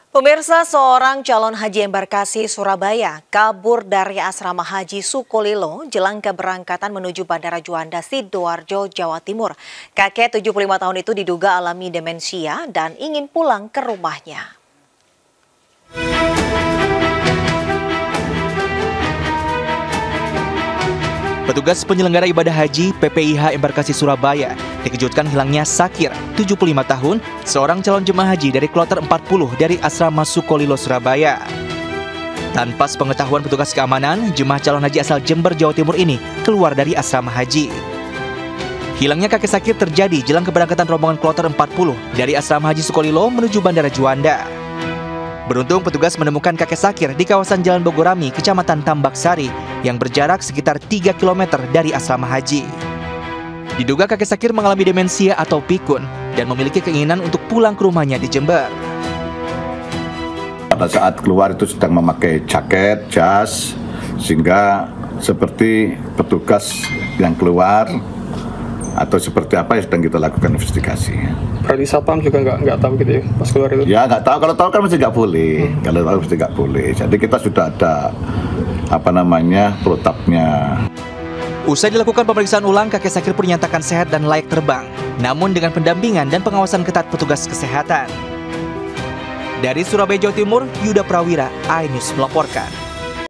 Pemirsa, seorang calon haji embarkasi Surabaya kabur dari asrama haji Sukolilo jelang keberangkatan menuju Bandara Juanda Sidoarjo, Jawa Timur. Kakek 75 tahun itu diduga alami demensia dan ingin pulang ke rumahnya. Petugas penyelenggara ibadah haji PPIH Embarkasi Surabaya dikejutkan hilangnya Sakir, 75 tahun, seorang calon jemaah haji dari kloter 40 dari asrama Sukolilo, Surabaya. Tanpa sepengetahuan petugas keamanan, jemaah calon haji asal Jember, Jawa Timur ini keluar dari asrama haji. Hilangnya kakek Sakir terjadi jelang keberangkatan rombongan kloter 40 dari asrama haji Sukolilo menuju Bandara Juanda. Beruntung petugas menemukan kakek Sakir di kawasan Jalan Bogorami, Kecamatan Tambak Sari, yang berjarak sekitar 3 km dari asrama haji. Diduga kakek Sakir mengalami demensia atau pikun dan memiliki keinginan untuk pulang ke rumahnya di Jember. Pada saat keluar itu sedang memakai jaket, jas, sehingga seperti petugas yang keluar atau seperti apa yang sedang kita lakukan investigasi. Berarti satpam juga nggak tahu gitu ya pas keluar itu? Ya nggak tahu, kalau tahu kan mesti nggak boleh, kalau tahu mesti nggak boleh. Jadi kita sudah ada protapnya. Usai dilakukan pemeriksaan ulang, kakek Sakir pun dinyatakan sehat dan layak terbang, namun dengan pendampingan dan pengawasan ketat petugas kesehatan. Dari Surabaya, Jawa Timur, Yuda Prawira, iNews melaporkan.